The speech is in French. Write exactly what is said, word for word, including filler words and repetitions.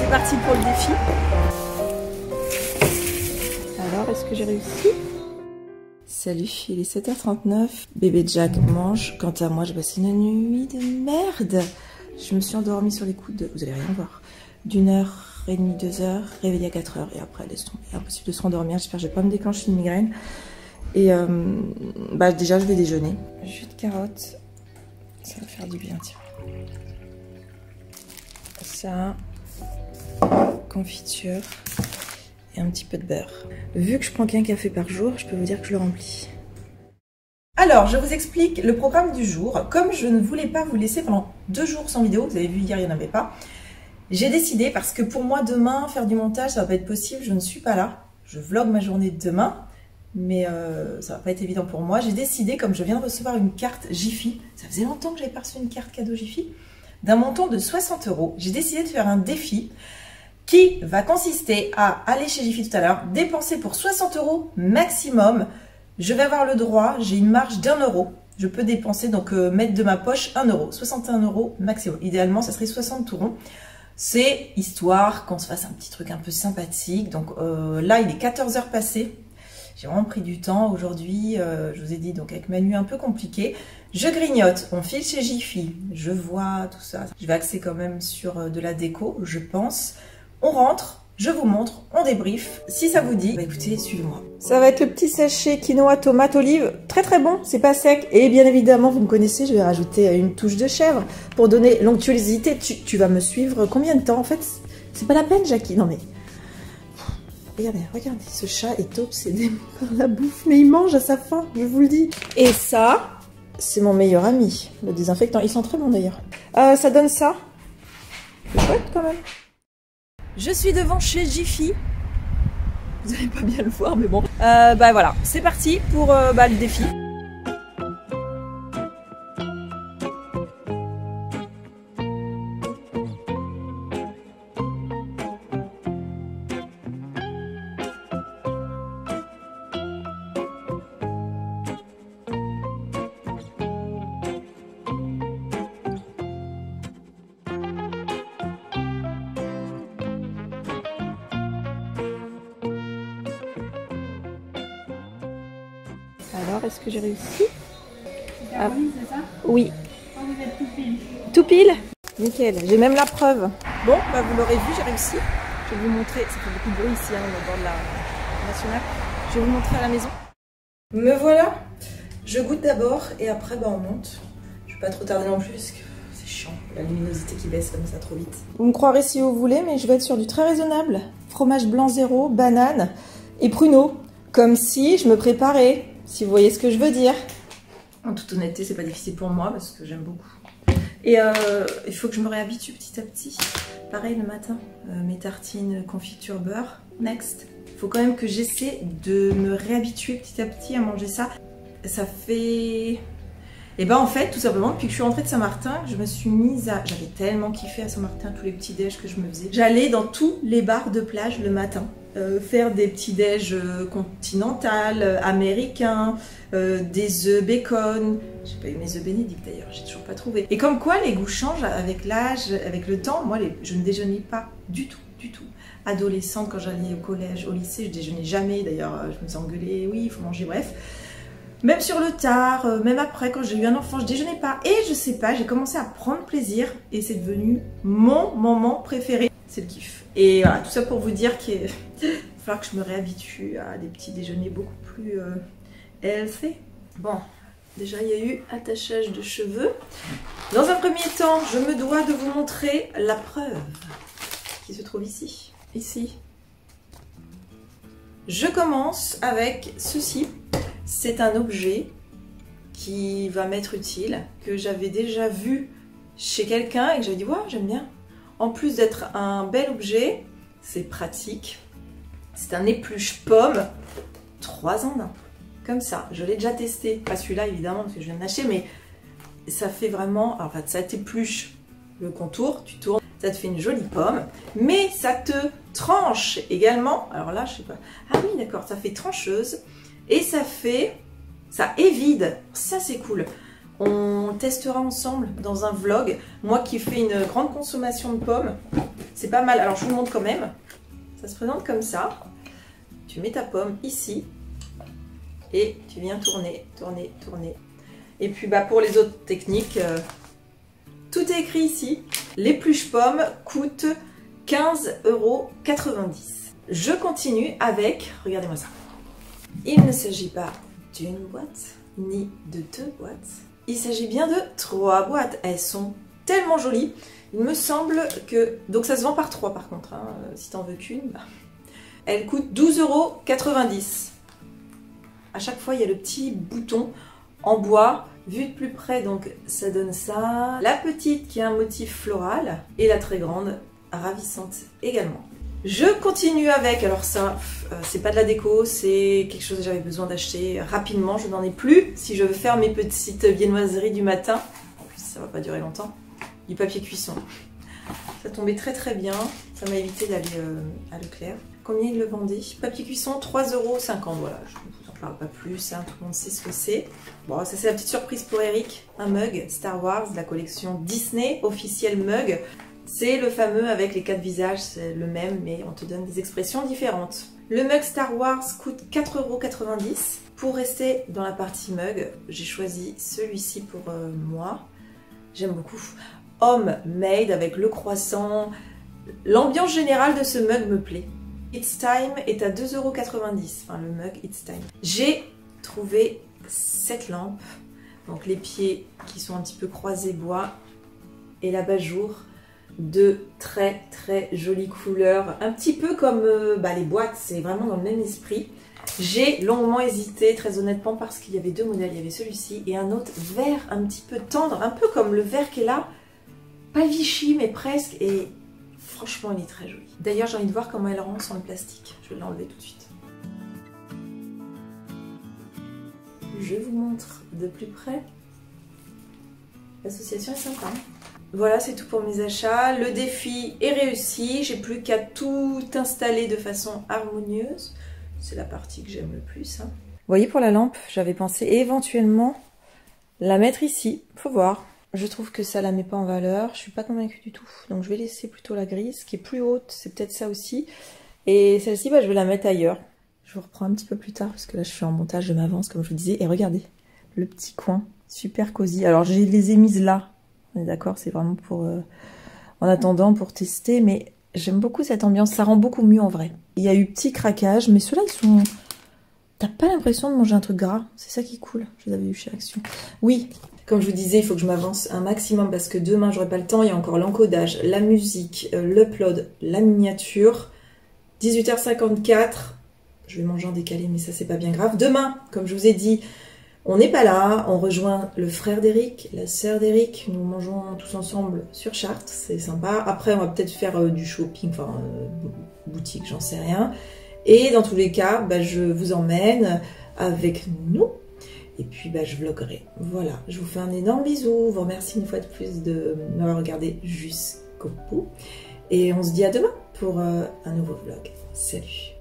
c'est parti pour le défi. Alors, est-ce que j'ai réussi? Salut, il est sept heures trente-neuf. Bébé Jack mange. Quant à moi, j'ai passé une nuit de merde. Je me suis endormie sur les coups de... Vous allez rien voir. D'une heure et demie, deux heures, réveillée à quatre heures. Et après, laisse tomber. Impossible de se rendormir. J'espère que je vais pas me déclencher une migraine. Et euh, bah déjà, je vais déjeuner. Jus de carotte. Ça va faire du bien, tiens. Ça. Confiture. Et un petit peu de beurre. Vu que je prends qu'un café par jour, je peux vous dire que je le remplis. Alors, je vous explique le programme du jour. Comme je ne voulais pas vous laisser pendant deux jours sans vidéo, vous avez vu hier, il n'y en avait pas. J'ai décidé, parce que pour moi, demain, faire du montage, ça va pas être possible, je ne suis pas là. Je vlog ma journée de demain, mais euh, ça va pas être évident pour moi. J'ai décidé, comme je viens de recevoir une carte Jiffy, ça faisait longtemps que j'avais pas reçu une carte cadeau Jiffy, d'un montant de soixante euros, j'ai décidé de faire un défi qui va consister à aller chez Jiffy tout à l'heure, dépenser pour soixante euros maximum. Je vais avoir le droit, j'ai une marge d'un euro. Je peux dépenser, donc euh, mettre de ma poche un euro, soixante et un euros maximum. Idéalement, ça serait soixante tout rond. C'est histoire qu'on se fasse un petit truc un peu sympathique. Donc euh, là, il est quatorze heures passées. J'ai vraiment pris du temps aujourd'hui. Euh, je vous ai dit, donc avec ma nuit un peu compliquée. Je grignote, on file chez Jiffy. Je vois tout ça. Je vais axer quand même sur euh, de la déco, je pense. On rentre, je vous montre, on débrief. Si ça vous dit, bah écoutez, suivez-moi. Ça va être le petit sachet quinoa, tomate, olive. Très très bon, c'est pas sec. Et bien évidemment, vous me connaissez, je vais rajouter une touche de chèvre pour donner l'onctuosité. Tu, tu vas me suivre combien de temps? En fait, c'est pas la peine, Jackie. Non mais... Regardez, regardez, ce chat est obsédé par la bouffe. Mais il mange à sa faim, je vous le dis. Et ça, c'est mon meilleur ami, le désinfectant. Ils sont très bons d'ailleurs. Euh, ça donne ça. C'est chouette quand même. Je suis devant chez Jiffy. Vous n'allez pas bien le voir, mais bon. Euh, bah voilà, c'est parti pour euh, bah, le défi. Alors, est-ce que j'ai réussi? Ah oui, c'est ça? Oui. Oh, vous êtes tout pile. Tout pile? Nickel, j'ai même la preuve. Bon, bah vous l'aurez vu, j'ai réussi. Je vais vous montrer, ça fait beaucoup de bruit ici, hein, au bord de la nationale. Je vais vous montrer à la maison. Me voilà. Je goûte d'abord et après, bah on monte. Je vais pas trop tarder non plus parce que c'est chiant, la luminosité qui baisse comme ça trop vite. Vous me croirez si vous voulez, mais je vais être sur du très raisonnable. Fromage blanc zéro, banane et pruneau. Comme si je me préparais. Si vous voyez ce que je veux dire. En toute honnêteté, c'est pas difficile pour moi parce que j'aime beaucoup. Et euh, il faut que je me réhabitue petit à petit. Pareil le matin, euh, mes tartines confiture beurre. Next. Il faut quand même que j'essaie de me réhabituer petit à petit à manger ça. Ça fait... Et ben en fait, tout simplement, depuis que je suis rentrée de Saint-Martin, je me suis mise à... J'avais tellement kiffé à Saint-Martin tous les petits déj que je me faisais. J'allais dans tous les bars de plage le matin. Euh, faire des petits déj euh, continental, euh, américains, euh, des œufs bacon. J'ai pas eu mes œufs bénédicts d'ailleurs, j'ai toujours pas trouvé. Et comme quoi les goûts changent avec l'âge, avec le temps. Moi, les, je ne déjeunais pas du tout, du tout. Adolescente, quand j'allais au collège, au lycée, je déjeunais jamais. D'ailleurs, je me faisais engueuler, oui, il faut manger, bref. Même sur le tard, euh, même après, quand j'ai eu un enfant, je déjeunais pas. Et je sais pas, j'ai commencé à prendre plaisir et c'est devenu mon moment préféré. C'est le kiff. Et voilà, tout ça pour vous dire qu'il va falloir que je me réhabitue à des petits déjeuners beaucoup plus euh, healthy. Bon, déjà il y a eu attachage de cheveux. Dans un premier temps, je me dois de vous montrer la preuve qui se trouve ici. Ici. Je commence avec ceci. C'est un objet qui va m'être utile, que j'avais déjà vu chez quelqu'un et que j'avais dit, waouh, j'aime bien. En plus d'être un bel objet, c'est pratique. C'est un épluche pomme, trois en un. Comme ça, je l'ai déjà testé. Pas celui-là évidemment parce que je viens de l'acheter, mais ça fait vraiment, alors, en fait, ça t'épluche le contour, tu tournes, ça te fait une jolie pomme, mais ça te tranche également. Alors là, je sais pas. Ah oui, d'accord, ça fait trancheuse et ça fait, ça évide. Ça c'est cool. On testera ensemble dans un vlog. Moi qui fais une grande consommation de pommes, c'est pas mal. Alors je vous montre quand même. Ça se présente comme ça. Tu mets ta pomme ici et tu viens tourner, tourner, tourner. Et puis bah, pour les autres techniques, euh, tout est écrit ici. L'épluche pomme coûte quinze euros quatre-vingt-dix. Je continue avec, regardez-moi ça. Il ne s'agit pas d'une boîte, ni de deux boîtes. Il s'agit bien de trois boîtes. Elles sont tellement jolies. Il me semble que... Donc ça se vend par trois par contre. Hein. Si t'en veux qu'une, bah... elle coûte douze euros quatre-vingt-dix. À chaque fois, il y a le petit bouton en bois. Vu de plus près, donc ça donne ça. La petite qui a un motif floral. Et la très grande, ravissante également. Je continue avec, alors ça, euh, c'est pas de la déco, c'est quelque chose que j'avais besoin d'acheter rapidement, je n'en ai plus. Si je veux faire mes petites viennoiseries du matin, en plus ça va pas durer longtemps, du papier cuisson. Ça tombait très très bien, ça m'a évité d'aller euh, à Leclerc. Combien ils le vendaient? Papier cuisson, trois euros cinquante, voilà, je ne vous en parle pas plus, hein, tout le monde sait ce que c'est. Bon, ça c'est la petite surprise pour Eric, un mug Star Wars, de la collection Disney, officiel mug. C'est le fameux avec les quatre visages, c'est le même, mais on te donne des expressions différentes. Le mug Star Wars coûte quatre euros quatre-vingt-dix. Pour rester dans la partie mug, j'ai choisi celui-ci pour euh, moi. J'aime beaucoup. Homemade avec le croissant. L'ambiance générale de ce mug me plaît. It's Time est à deux euros quatre-vingt-dix. Enfin, le mug It's Time. J'ai trouvé cette lampe. Donc les pieds qui sont un petit peu croisés bois et l'abat-jour. De très très jolies couleurs, un petit peu comme euh, bah, les boîtes, c'est vraiment dans le même esprit. J'ai longuement hésité, très honnêtement, parce qu'il y avait deux modèles, il y avait celui-ci et un autre vert un petit peu tendre, un peu comme le vert qui est là, pas Vichy mais presque, et franchement il est très joli. D'ailleurs j'ai envie de voir comment elle rend sans le plastique, je vais l'enlever tout de suite. Je vous montre de plus près. L'association est sympa. Voilà, c'est tout pour mes achats. Le défi est réussi. J'ai plus qu'à tout installer de façon harmonieuse. C'est la partie que j'aime le plus. Hein. Vous voyez, pour la lampe, j'avais pensé éventuellement la mettre ici. Faut voir. Je trouve que ça la met pas en valeur. Je suis pas convaincue du tout. Donc je vais laisser plutôt la grise, qui est plus haute. C'est peut-être ça aussi. Et celle-ci, bah, je vais la mettre ailleurs. Je vous reprends un petit peu plus tard, parce que là, je suis en montage, je m'avance, comme je vous disais. Et regardez, le petit coin, super cosy. Alors, je les ai mises là. On est d'accord, c'est vraiment pour... Euh, en attendant, pour tester, mais j'aime beaucoup cette ambiance, ça rend beaucoup mieux en vrai. Il y a eu petit craquage, mais ceux-là, ils sont... T'as pas l'impression de manger un truc gras, c'est ça qui est cool, je les avais eu chez Action. Oui, comme je vous disais, il faut que je m'avance un maximum, parce que demain, j'aurai pas le temps, il y a encore l'encodage, la musique, euh, l'upload, la miniature. dix-huit heures cinquante-quatre, je vais manger en décalé, mais ça, c'est pas bien grave. Demain, comme je vous ai dit... On n'est pas là, on rejoint le frère d'Eric, la sœur d'Eric, nous mangeons tous ensemble sur Chartres, c'est sympa. Après on va peut-être faire euh, du shopping, enfin euh, boutique, j'en sais rien. Et dans tous les cas, bah, je vous emmène avec nous et puis bah, je vloguerai. Voilà, je vous fais un énorme bisou, je vous remercie une fois de plus de m'avoir regardé jusqu'au bout. Et on se dit à demain pour euh, un nouveau vlog. Salut!